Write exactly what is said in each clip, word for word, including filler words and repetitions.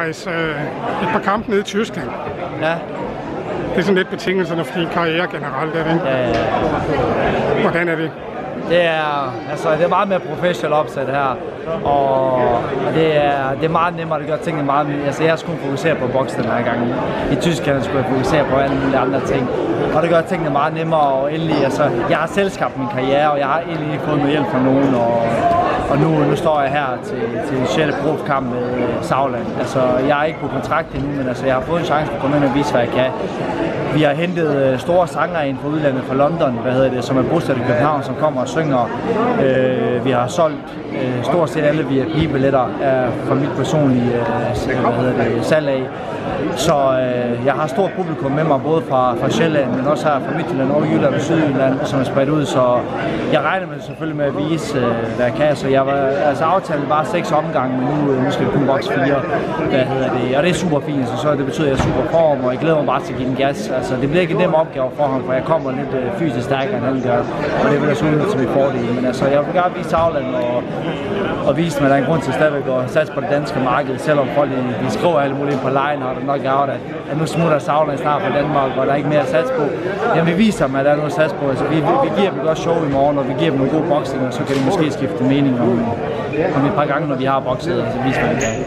faktisk øh, et par kampe nede i Tyskland. Ja. Det er sådan lidt betingelserne for din karriere generelt, er det ikke? Ja, ja. Hvordan er det? Det er, altså, det er meget mere professionelt opsat her, og det er, det er meget nemmere, det gør tingene meget mere. Altså, jeg skulle fokusere på boksen den her gang. I Tyskland skulle jeg fokusere på alle mulige andre ting, og det gør tingene meget nemmere, og endelig, altså, jeg har selv skabt min karriere, og jeg har egentlig ikke fået noget hjælp fra nogen, og, og nu, nu står jeg her til, til sjette profkamp med Sauerland. Altså, jeg er ikke på kontrakt endnu, men altså, jeg har fået en chance for at komme ind og vise, hvad jeg kan. Vi har hentet store sangere ind fra udlandet, fra London, hvad hedder det, som er bosat i København, som kommer og synger. Øh, vi har solgt øh, stort set alle V I P-billetter fra mit personlige øh, hvad hedder det, salg af. Så øh, jeg har stort publikum med mig, både fra, fra Sjælland, men også her fra Midtjylland, og Jylland og Sydjylland, som er spredt ud. Så jeg regner med selvfølgelig med at vise, øh, hvad jeg kan. Så jeg var, altså aftalen var seks omgange, men nu, nu skal vi kun bokse fire. Hvad hedder det? Og det er super fint, så, så det betyder, at jeg er super form, og jeg glæder mig bare til at give den gas. Altså, det bliver ikke en nem opgave for ham, for jeg kommer lidt øh, fysisk stærkere, end han gør, og det vil jeg så udnytte til min fordel. Men altså, jeg vil gerne vise Sauerland og, og vise mig, at der er en grund til stadigvæk at satse på det danske marked, selvom folk de, de skriver alle mulige på line, og der nok er at, at nu smutter Sauerland snart fra Danmark, og der er ikke mere at satse på. Jamen, vi viser dem, at der er noget at satse på. Altså, vi, vi, vi giver dem et godt show i morgen, og vi giver dem nogle gode boksning, og så kan de måske skifte mening om, om et par gange, når vi har bokset, og så viser vi det.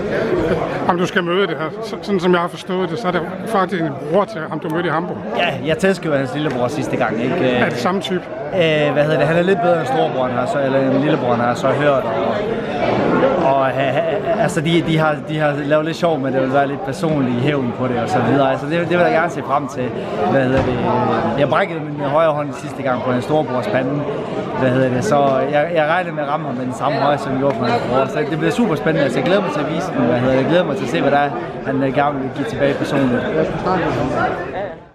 Om du skal møde det her, sådan som jeg har forstået det, så er det faktisk en bror til ham, du mødte i Hamburg. Ja, jeg tæskede jo hans lillebror sidste gang, ikke? Er det samme type? Æh, hvad hedder det? Han er lidt bedre end storebroren her, så, eller en lillebror har så hørt. Og, og ha, ha, altså, de, de, har, de har lavet lidt sjov, men det vil være lidt personlig hævn på det og så videre. Altså, det, det vil jeg gerne se frem til. Hvad hedder det? Jeg brækkede min højre hånd sidste gang på en storebrors pande. Hvad hedder det? Så jeg, jeg regner med at ramme ham med den samme højre, som jeg gjorde på hans bror. Så det bliver super spændende. Altså, jeg glæder mig til at vise den. Hvad hedder det? Jeg glæder mig til at se, hvad der er, han gerne vil give tilbage personligt.